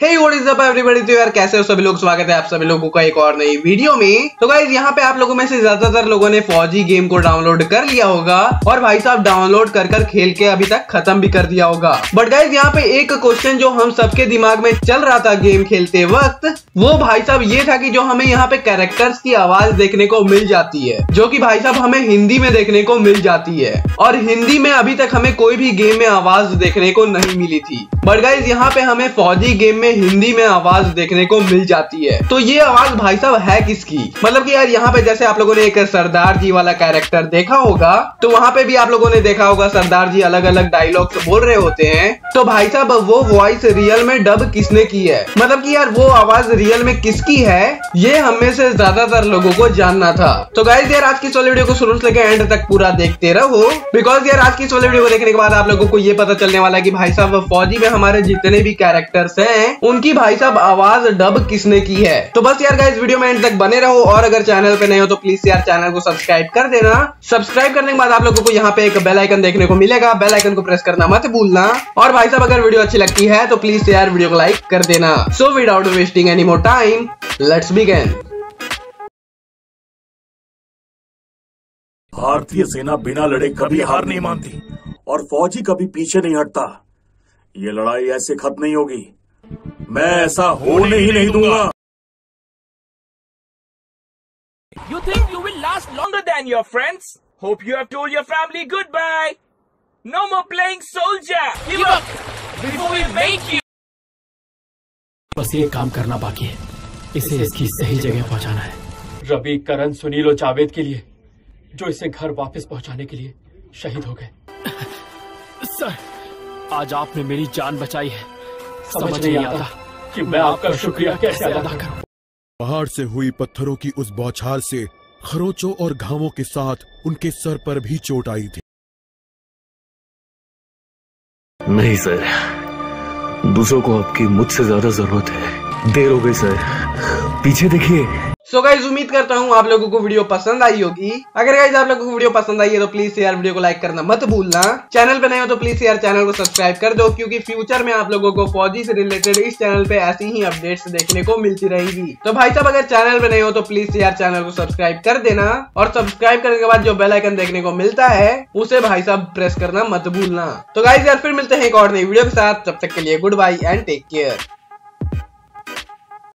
Hey what is up everybody. तो यार कैसे हो सभी लोग, स्वागत है आप सभी लोगों का एक और नई वीडियो में। तो गाइस यहाँ पे आप लोगों में से ज्यादातर लोगों ने फौजी गेम को डाउनलोड कर लिया होगा और भाई साहब डाउनलोड कर खेल के अभी तक खत्म भी कर दिया होगा। बट गाइस यहाँ पे एक क्वेश्चन जो हम सबके दिमाग में चल रहा था गेम खेलते वक्त, वो भाई साहब ये था कि जो हमें यहाँ पे कैरेक्टर्स की आवाज देखने को मिल जाती है, जो कि भाई साहब हमें हिंदी में देखने को मिल जाती है, और हिंदी में अभी तक हमें कोई भी गेम में आवाज देखने को नहीं मिली थी। बट गाइस यहाँ पे हमें फौजी गेम में हिंदी में आवाज देखने को मिल जाती है। तो ये आवाज भाई साहब है किसकी? मतलब कि यार यहाँ पे जैसे आप लोगों ने एक सरदार जी वाला कैरेक्टर देखा होगा, तो वहां पे भी आप लोगों ने देखा होगा सरदार जी अलग अलग डायलॉग्स बोल रहे होते हैं। तो भाई साहब वो वॉइस रियल में डब किसने की है, मतलब कि यार वो आवाज रियल में किसकी है, ये हम में से ज्यादातर लोगों को जानना था। तो गाइस यार आज की इस वाली वीडियो को शुरू से लेकर एंड तक पूरा देखते रहो, बिकॉज यार आज की इस वाली वीडियो को देखने के बाद आप लोगों को ये पता चलने वाला है कि भाई साहब फौजी में हमारे जितने भी कैरेक्टर्स हैं उनकी भाई साहब आवाज डब किसने की है। तो बस यार गाइस वीडियो में एंड तक बने रहो, और अगर चैनल पे नए हो तो प्लीज यार चैनल को सब्सक्राइब कर देना। सब्सक्राइब करने के बाद आप लोगों को यहाँ पे एक बेल आइकन देखने को मिलेगा, बेल आइकन को प्रेस करना मत भूलना। और भाई साहब अगर वीडियो अच्छी लगती है तो प्लीज यार वीडियो को लाइक कर देना। So without wasting any more time, let's begin. भारतीय सेना बिना लड़े कभी हार नहीं मानती और फौजी कभी पीछे नहीं हटता। ये लड़ाई ऐसे खत्म नहीं होगी, मैं ऐसा होने ही नहीं दूंगा। You think you will last longer than your friends? Hope you have told your family goodbye. No more playing soldier. Give up before we make you. बस ये काम करना बाकी है, इसे इसकी सही जगह पहुंचाना है। रवि, करण, सुनील और जावेद के लिए, जो इसे घर वापस पहुंचाने के लिए शहीद हो गए। सर, आज आपने मेरी जान बचाई है। समझ नहीं आता कि मैं आपका शुक्रिया कैसे अदा करूं। पहाड़ से हुई पत्थरों की उस बौछार से खरोचों और घावों के साथ उनके सर पर भी चोट आई थी। नहीं सर, दूसरों को आपकी मुझसे ज्यादा जरूरत है। देर हो गई सर, पीछे देखिए। सो गाइज उम्मीद करता हूँ आप लोगों को वीडियो पसंद आई होगी। अगर गाइज आप लोगों को वीडियो पसंद आई है तो प्लीज यार वीडियो को लाइक करना मत भूलना। चैनल पे नए हो तो प्लीज यार चैनल को सब्सक्राइब कर दो, क्योंकि फ्यूचर में आप लोगों को फौजी से रिलेटेड इस चैनल पे ऐसी ही अपडेट्स देखने को मिलती रहेगी। तो भाई साहब अगर चैनल पे नए हो तो प्लीज यार चैनल को सब्सक्राइब कर देना, और सब्सक्राइब करने के बाद जो बेल आइकन देखने को मिलता है उसे भाई साहब प्रेस करना मत भूलना। तो गाइज यार फिर मिलते हैं एक और नई वीडियो के साथ, तब तक के लिए goodbye and take care.